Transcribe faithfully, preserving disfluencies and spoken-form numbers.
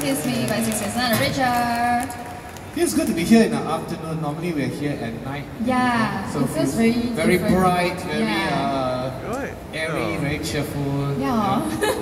Excuse Me by Sixpence None The Richer. Feels good to be here in the afternoon. Normally we're here at night. Yeah, so it feels very very different. bright, very Yeah. uh, airy, Yeah. very cheerful. Yeah.